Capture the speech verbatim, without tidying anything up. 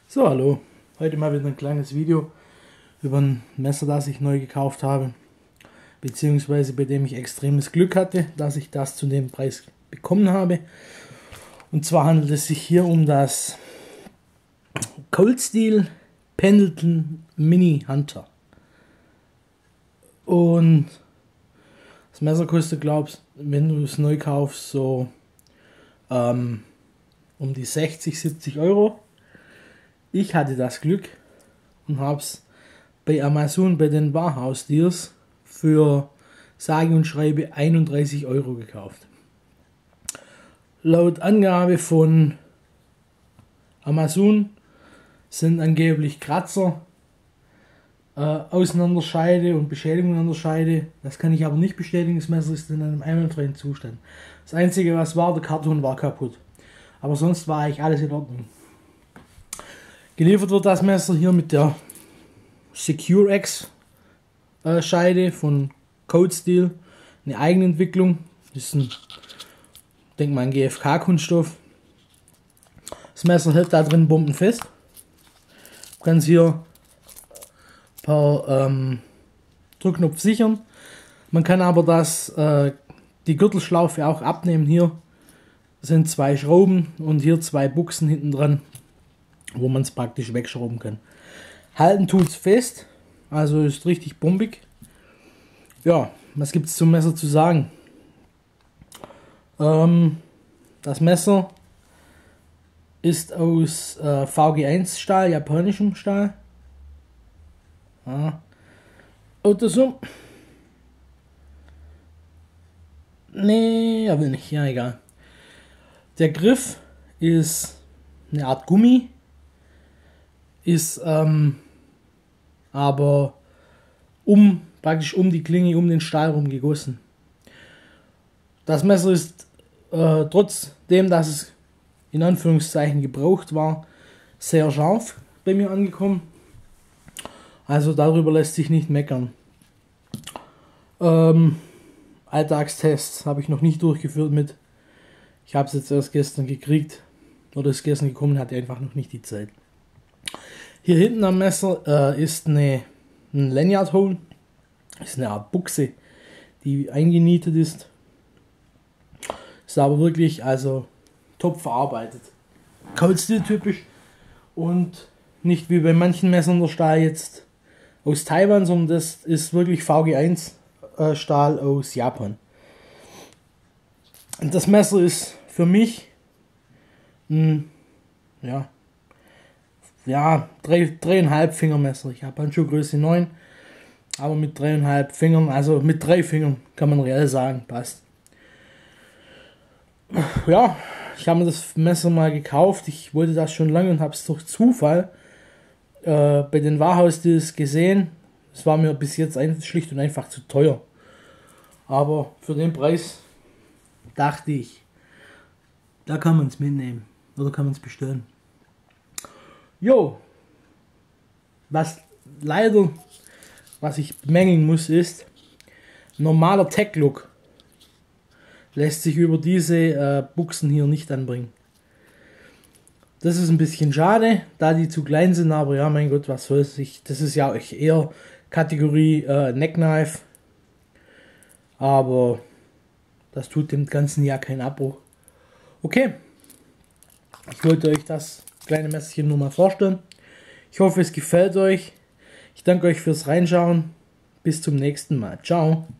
So, hallo. Heute mal wieder ein kleines Video über ein Messer, das ich neu gekauft habe, beziehungsweise bei dem ich extremes Glück hatte, dass ich das zu dem Preis bekommen habe. Und zwar handelt es sich hier um das Cold Steel Pendleton Mini Hunter. Und das Messer kostet, glaubst, wenn du es neu kaufst, so ähm, um die sechzig, siebzig Euro. Ich hatte das Glück und habe es bei Amazon bei den Warehouse Deals für sage und schreibe einunddreißig Euro gekauft. Laut Angabe von Amazon sind angeblich Kratzer, äh, Auseinanderscheide und Beschädigungen an der Scheide. Das kann ich aber nicht bestätigen, das Messer ist in einem einwandfreien Zustand. Das einzige was war, der Karton war kaputt. Aber sonst war eigentlich alles in Ordnung. Geliefert wird das Messer hier mit der Secure-X äh, Scheide von Cold Steel, eine Eigenentwicklung. Das ist ein, denke mal, ein G F K-Kunststoff. Das Messer hält da drin bombenfest. Du kannst hier per ähm, Druckknopf sichern. Man kann aber das, äh, die Gürtelschlaufe auch abnehmen. Hier sind zwei Schrauben und hier zwei Buchsen hinten dran, wo man es praktisch wegschrauben kann. Halten tut es fest, also ist richtig bombig. Ja, was gibt es zum Messer zu sagen? Ähm, das Messer ist aus äh, V G eins Stahl, japanischem Stahl. Ja. Oder so. Nee, er will nicht, ja egal. Der Griff ist eine Art Gummi. Ist ähm, aber um praktisch um die Klinge, um den Stahl rum gegossen. Das Messer ist äh, trotzdem, dass es in Anführungszeichen gebraucht war, sehr scharf bei mir angekommen. Also darüber lässt sich nicht meckern. Ähm, Alltagstests habe ich noch nicht durchgeführt mit. Ich habe es jetzt erst gestern gekriegt oder ist gestern gekommen, hatte einfach noch nicht die Zeit. Hier hinten am Messer äh, ist eine, ein Lanyard Hole, ist eine Art Buchse, die eingenietet ist. Ist aber wirklich also top verarbeitet. Cold Steel typisch und nicht wie bei manchen Messern der Stahl jetzt aus Taiwan, sondern das ist wirklich V G eins äh, Stahl aus Japan. Und das Messer ist für mich ein, ja, Ja, drei, dreieinhalb Fingermesser. Ich habe Handschuhgröße neun, aber mit dreieinhalb Fingern, also mit drei Fingern kann man reell sagen, passt. Ja, ich habe mir das Messer mal gekauft. Ich wollte das schon lange und habe es durch Zufall äh, bei den Warehouse Deals gesehen. Es war mir bis jetzt ein, schlicht und einfach zu teuer. Aber für den Preis dachte ich, da kann man es mitnehmen oder kann man es bestellen. Jo, was leider, was ich bemängeln muss, ist, normaler Tech-Look lässt sich über diese äh, Buchsen hier nicht anbringen. Das ist ein bisschen schade, da die zu klein sind, aber ja, mein Gott, was soll's. Ich, das ist ja eher Kategorie äh, Neckknife, aber das tut dem Ganzen ja keinen Abbruch. Okay, ich wollte euch das kleine Messerchen nur mal vorstellen. Ich hoffe, es gefällt euch. Ich danke euch fürs Reinschauen. Bis zum nächsten Mal. Ciao.